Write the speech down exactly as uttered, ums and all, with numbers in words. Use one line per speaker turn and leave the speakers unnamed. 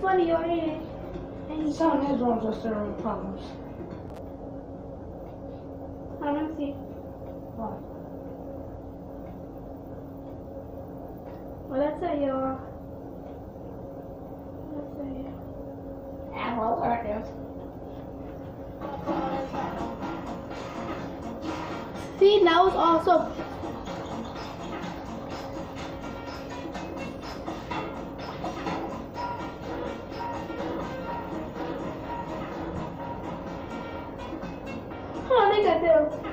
funny or anything. And
Some of his ones are still problems.
I don't see.
What?
Well, let's say you're. Let's say you.
Yeah, well, there it is.
See, that was also. Oh, I think I do.